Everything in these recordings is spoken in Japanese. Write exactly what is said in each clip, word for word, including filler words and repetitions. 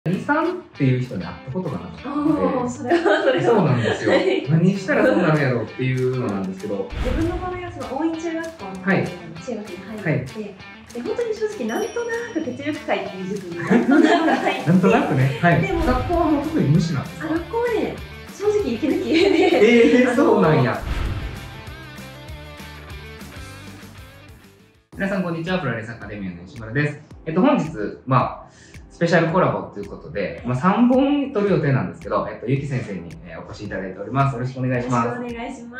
リさんっていう人に会ったことがなくて、 ああ、それはそれはそうなんですよ。 はい、 何したらそうなるやろうっていうのなんですけど、 自分の場合はその大井中学校の中学に入って、はい、で本当に正直なんとなく血力会っていう塾になんとなく入って、 なんとなくね、はい。 でも学校はもう特に無視なんですか？ 学校はね、正直息抜きで、 ええー、そうなんや。皆さんこんにちは、プラレスアカデミーの石村です。えっと本日まあスペシャルコラボということで、まあ、さんぼん撮る予定なんですけど、えっと、ゆき先生に、えー、お越しいただいております。よろしくお願いします。 よろしくお願いします。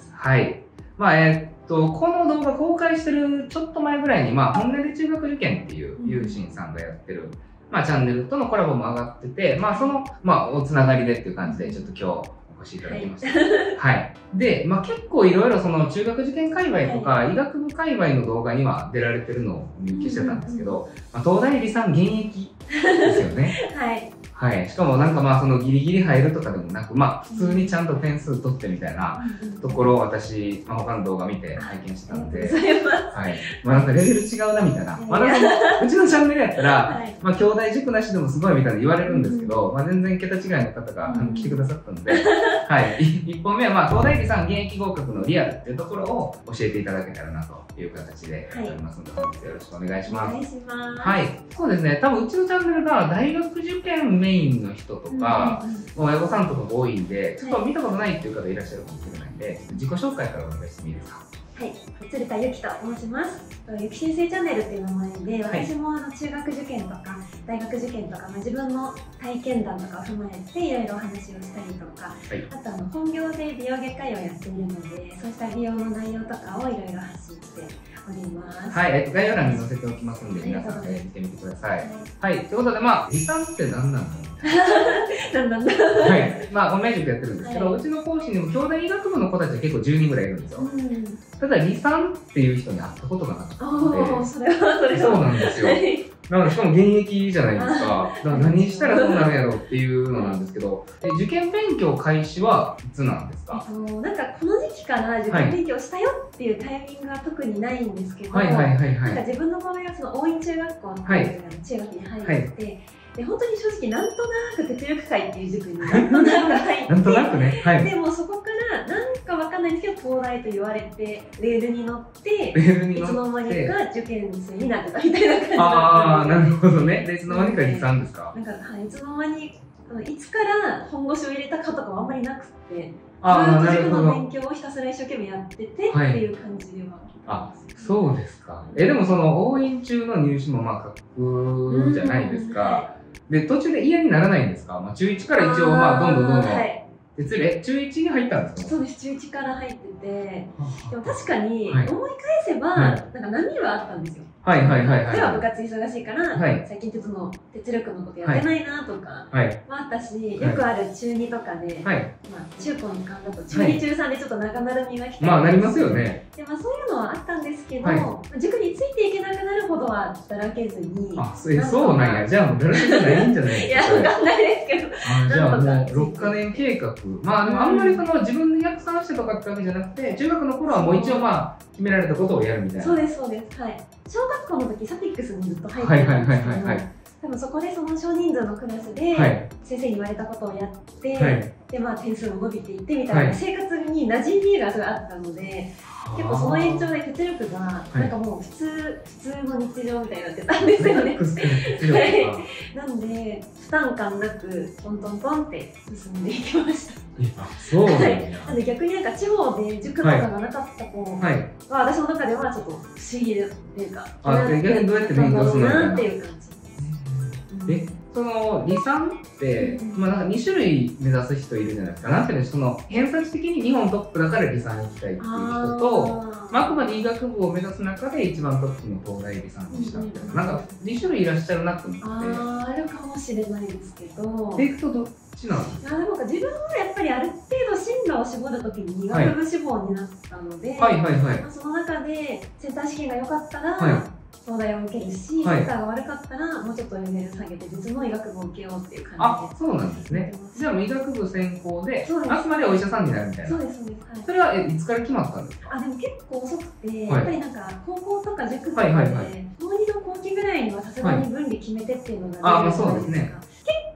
はい。まあ、えー、っと、この動画公開してるちょっと前ぐらいに、まあ、本音で中学受験っていう、ゆうしんさんがやってる、まあ、チャンネルとのコラボも上がってて、まあ、その、まあ、おつながりでっていう感じで、ちょっと今日、お越しいただきました。はい。はい、で、まあ、結構いろいろその中学受験界隈とか、はい、医学部界隈の動画には出られてるのを見受けしてたんですけど、まあ、東大理さん現役ですよね。 はい。 はい。しかもなんかまあそのギリギリ入るとかでもなく、まあ普通にちゃんと点数取ってみたいなところを私、まあ、他の動画見て拝見してたんで、はい。まあなんかレベル違うなみたいな。まだその、うちのチャンネルやったら、はい、まあ兄弟塾なしでもすごいみたいな言われるんですけど、まあ全然桁違いの方が来てくださったので、はい。いっぽんめはまあ東大理さん現役合格のリアルっていうところを教えていただけたらなという形でやっておりますので、本日よろしくお願いします。 お願いします。 はい。そうですね。多分うちのチャンネルが大学受験メインの人とか、親御さんとかが多いんで、ちょっと見たことないっていう方いらっしゃるかもしれないんで、自己紹介からお願いしてもいいですか？ はい、鶴田ゆきと申します。ゆき先生チャンネルっていう名前で、私もあの中学受験とか大学受験とか、まあ、自分の体験談とかを踏まえていろいろお話をしたりとか、はい、あとあの本業で美容外科医をやっているので、そうした美容の内容とかをいろいろ発信しております。はい、 えっと概要欄に載せておきますので、皆さん、えー、見てみてください。はい、はい、ということで、まあ理さんって何なの？ なんなんだ。 はい、まあオンライン塾やってるんですけど、はい、うちの講師にも兄弟医学部の子たちは結構じゅうにんぐらいいるんですよ。うん、ただ理さんっていう人に会ったことがなくて、 ああ、それはそれはそうなんですよ。なのでしかも現役じゃないですか。だから何したらそうなるやろうっていうのなんですけど、え受験勉強開始はいつなんですか？ えっと、なんかこの時期から受験勉強したよっていうタイミングは特にないんですけど、はいはいはいはい。なんか自分の場合はその大井中学校っていう中学に入って、はい、で本当に正直なんとなく血力会っていう塾になんとなく入って、 なんとなくね、はい。 でもそこからなんかわかんないんですけど東大と言われてレールに乗っていつの間にか受験生になってたみたいな感じだったんですよ。 ああ、なるほどね。でいつの間にか理さんですか？ なんか、はい、いつの間にいつから本腰を入れたかとかはあんまりなくて、ずっと塾の勉強をひたすら一生懸命やっててっていう感じでは。 あ、そうですか。え、でもその応印中の入試もまあ書くじゃないですか。で、途中で嫌にならないんですか？まあ中いちから一応まあどんどんどんどん。え、中いちに入ったんですか？ そうです、中いちから入ってて、でも確かに思い返せば、はい、なんか波はあったんですよ。 はいはいはいはい。 では部活忙しいから、はい、最近鉄の鉄力のことやってないなとかもあったし、はい、よくある中にとかで、はい、まあ中高の間だと中に中さんでちょっと長なるみが来たり、 まあなりますよね。 でまあそういうのはあったんですけど、はい、塾についていけなくなるほどはだらけずに。 あ、え、そうなんや。じゃあもうだらけじゃないんじゃないですか？ いや、わかんないですけど。 あ、じゃあもうろっかねん計画。まあでもあんまりその自分で逆算してとかってわけじゃなくて、中学の頃はもう一応まあ決められたことをやるみたいな。 そうですそうです。はい。小学校の時サティックスにずっと入ってたんですけど、多分そこでその少人数のクラスで先生に言われたことをやって、はい、でまあ点数も伸びていってみたいな、はい、生活に馴染みがすごいあったので、結構その延長で血力がなんかもう普通、はい、普通の日常みたいになってたんですよね。はい、なんで負担感なくトントントンって進んでいきました。 あ、そうなんや。はい、 なんで逆になんか地方で塾とかがなかった子は私の中ではちょっと不思議っていうか、 あ、逆にどうやって勉強するのかなっていう感じ。え、その理さんって、まあなんかに種類目指す人いるじゃないですか。なんていうの、その偏差値的に日本トップだから理さん行きたいっていう人と、まああくまで医学部を目指す中で一番トップの東大理さんにしたみたいな、なんかに種類いらっしゃるなと思って。 ああ、あるかもしれないですけど。 でいくとどっちなの？ いや、でも自分はやっぱりある程度進路を絞るときに医学部志望になったので、はいはいはいはい、その中でセンター試験が良かったら、はい、東大を受けるし、はい、センターが悪かったらもうちょっとレベル下げて別の医学部を受けようっていう感じで。 あ、そうなんですね。じゃあ医学部専攻であくまでお医者さんになるみたいな。 そうですそうです。はい、 それはえいつから決まったんですか？ あ、でも結構遅くて、はい、やっぱりなんか高校とか塾とかでもうにの後期ぐらいにはさすがに分離決めてっていうのがあるじゃないですか。結 、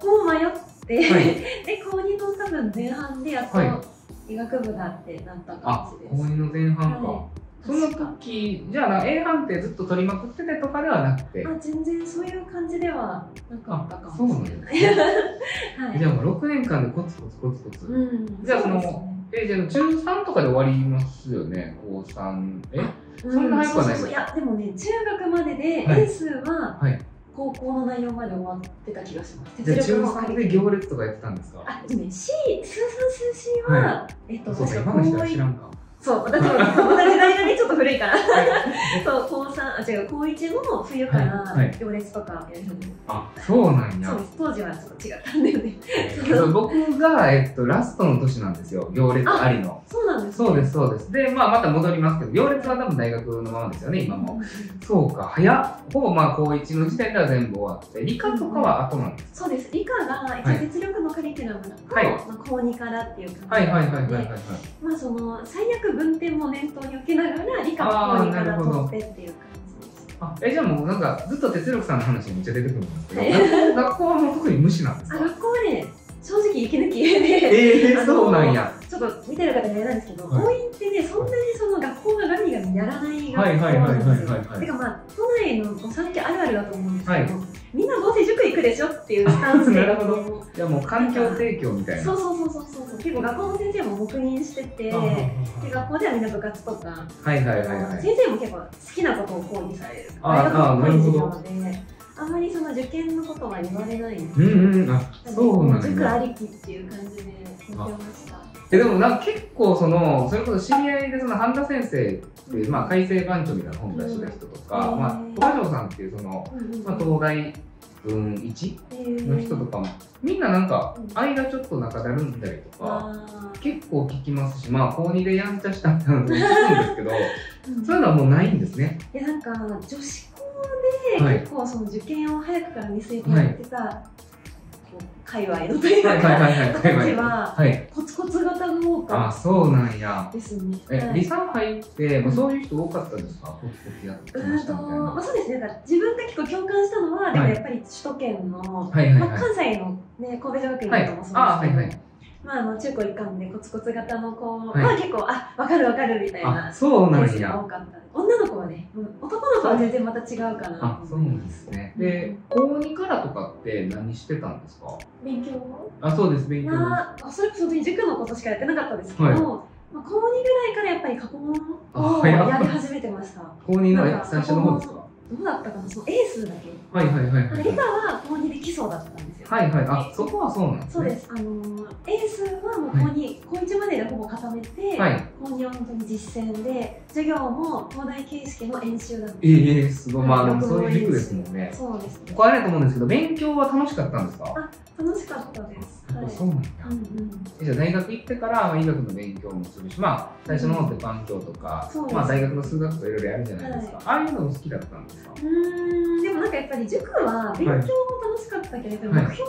はい、で高にの多分前半でやっと医学部だってなった感じです。 あ、高にの前半か。はい、その時じゃあ A 判定ずっと取りまくっててとかではなくて、 あ、全然そういう感じではなかったかもしれない。 そうなんですね。はい、じゃあもうろくねんかんでコツコツコツコツ。うん、じゃあそのえじゃあ中さんとかで終わりますよね。高さんえ？そんな早くはないですか？ いやでもね、中学まででエースは、はいはい、高校の内容まで終わってた気がします。 じゃあ中さんで行列とかやってたんですか？ あ、でもね、C、数三数 C は、はい、えっと、 そうか、今の人は知らんか。 そう、私も、私時代がね、ちょっと古いから。そう、高さん、あ、違う、高いちの冬から行列とかやり始めて。 あ、そうなんや。 そうです、当時はちょっと違ったんだよね。 僕が、えっと、ラストの年なんですよ、行列ありの。 そうなんです。 そうです、そうです。で、まあ、また戻りますけど、行列は多分大学のままですよね、今も。そうか、早っ。ほぼまあ、高いちの時点では全部終わって、理科とかは後なんです。 そうです、理科が、一応哲力のカリキュラムだと、高にからっていう感じで。 はいはいはいはいはい。 まあ、その、最悪文点も念頭に置きながら理科を高にから取ってっていう感じです。 あ、え、じゃあもうなんかずっと哲力さんの話めっちゃ出てくるんですけど、学校はもう特に無視なんですか？ 学校はね、正直息抜きで、 えー、そうなんや。 ちょっと見てる方にあれなんですけど、はい、応援ってね、そんなにその学校がガミガミやらない学校なんですよ。てかまあ、都内のおさぬきあるあるだと思うんですけど、はい、みんなどうせ塾行くでしょっていうスタンスで。 なるほど。いやもう環境提供みたいな。 そうそうそうそうそう。結構学校の先生も黙認してて、で学校ではみんな部活とか、 はいはいはいはい。 先生も結構好きなことを講義される。 ああ、なるほど。 あんまりその受験のことは言われないんですよ。うんうん、あ、そうなんだ。 塾ありきっていう感じで聞いてました。 え、でもなんか結構その、それこそ知り合いでその半田先生っていう、まあ改正番長みたいな本出した人とか、まあ小川城さんっていうその、まあ東大文いちの人とかも、みんななんか間ちょっと仲だるんだりとか、結構聞きますし、まあ高にでやんちゃしたみたいなのも聞くんですけど、そういうのはもうないんですね。 いやなんか女子校で結構その受験を早くから見据えてやってた界隈のというか、時はコツコツ型が多かった。 あ、そうなんや。 ですね。 え、理三入って、そういう人多かったですか？コツコツやってましたみたいな。 まあそうですね。自分が結構共感したのは、でもやっぱり首都圏の、関西のね、神戸女学院とかもそうですけど、まああの中高一貫でコツコツ型の子は結構、あ、わかるわかるみたいなケースが多かった。女の子はね、男の子は全然また違うかな。 あ、そうなんですね。で、高にからとかって何してたんですか？ 勉強？ あ、そうです、勉強。 まあ、それこそ塾のことしかやってなかったですけど、まあ高にぐらいからやっぱり過去問をやり始めてました。 高にの最初の方ですか？ どうだったかな、そのエースだけ。 はいはいはいはい。 理科は高にで基礎だったんですよ。 はいはい。あ、そこはそうなんですね。 そうです。あのエースはもう高に、高いちまででほぼ固めて、高には本当に実践で、授業も東大形式の演習だったんです。 ええ、すごい。まあでもそういう塾ですもんね。 そうですね。 これあれだと思うんですけど、勉強は楽しかったんですか？ あ、楽しかったです。 そうなんだ。じゃあ大学行ってから医学の勉強もするし、まあ最初の方って環境とか、まあ大学の数学とかいろいろやるじゃないですか。ああいうのも好きだったんですか？ うん、でもなんかやっぱり塾は勉強も楽しかったけど、目標があって、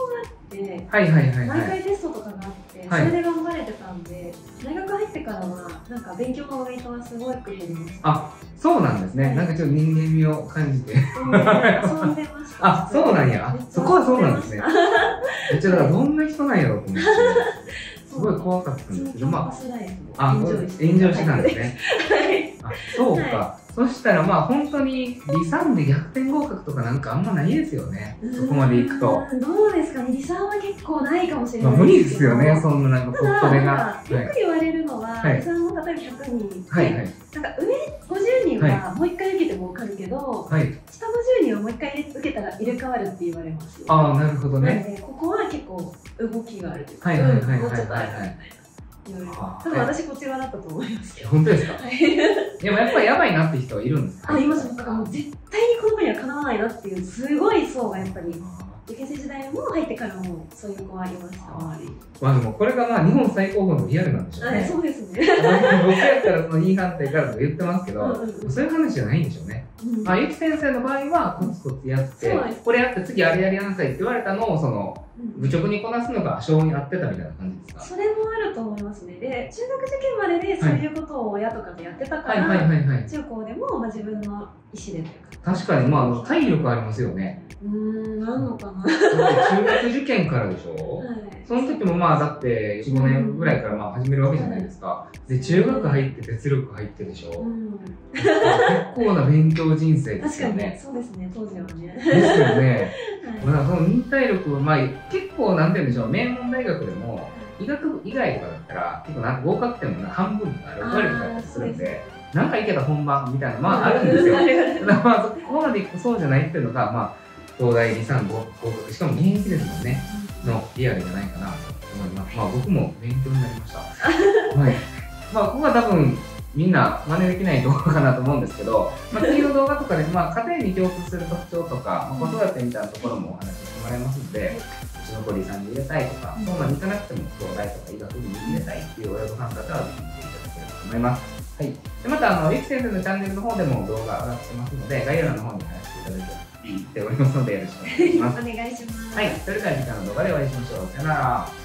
毎回テストとかがあって、それで頑張れてたんで、大学入ってからはなんか勉強のウェイトはすごく減りました。 あ、そうなんですね。なんかちょっと人間味を感じて。 遊んでました。 あ、そうなんや。そこはそうなんですね。めっちゃだからどんな人なんやろうと思って。すごい怖かったんですけど、まあ、あ、エンジョイしてたんですね。あ、そうか。そしたらまあ本当に理三で逆転合格とかなんかあんまないですよね。そこまでいくと。 どうですかね。理三は結構ないかもしれない。 無理ですよね。そんななんかポットでが。 よく言われるのは、理三も例えばひゃくにんいて、なんか上ごじゅうにんはもう一回受けても受かるけど、下のじゅうにんはもう一回受けたら入れ替わるって言われます。 ああ、なるほどね。 ここは結構動きがあるというか、 はいはいはいはいもうちょっとあるみたいな。多分私こっち側だったと思いますけど。 本当ですか？でもやっぱりやばいなって人はいるんですか？ あ、います。だからもう絶対にこの子にはかなわないなっていうすごい層がやっぱり受験生時代も入ってからもそういう子はいました。周り。 まあでもこれがまあ日本最高峰のリアルなんでしょうね。 そうですね。 僕やったらそのに判定からとか言ってますけど、そういう話じゃないんでしょうね。まあゆき先生の場合はコツコツやって、これやって次あれやりなさいって言われたのをその愚直にこなすのが性に合ってたみたいな感じですか？ それもあると思いますね。で、中学受験まででそういうことを親とかでやってたから、中高でもまあ自分の意思でというか。 確かに、まあ、体力ありますよね。 うーん、なんのかな。 中学受験からでしょ、はい、その時もまあ、だってよん、ごねんぐらいからまあ始めるわけじゃないですか。で、中学入って哲力入ってでしょ、うん、結構な勉強人生ですよね。 確かに、そうですね、当時はね。 ですよね。はい、まあ、その忍耐力、まあ、結構なんて言うんでしょう、名門大学でも、医学部以外とかだったら、結構なんか合格点も半分とかろくわりとかだったりするんで、なんかいけた本番みたいな、まああるんですよ。ただまあ、そこまでいくとそうじゃないっていうのが、まあ、東大に、さん、ご合格、しかも現役ですもんね、のリアルじゃないかなと思います。まあ僕も勉強になりました。はい。まあここは多分、みんな真似できない動画かなと思うんですけど、まあ、次の動画とかで、まあ、家庭に共通する特徴とか、まあ、子育てみたいなところもお話ししてもらいますので、うちの子にさんに入れたいとか、そうまでいかなくても東大とか医学部に入れたいっていう親御さん方はぜひ見ていただければと思います。はい。でまた、あの、ゆき先生のチャンネルの方でも動画上がってますので、概要欄の方に貼らせていただいておりますので、よろしくお願いします。 お願いします。 はい。それでは次回の動画でお会いしましょう。さよなら。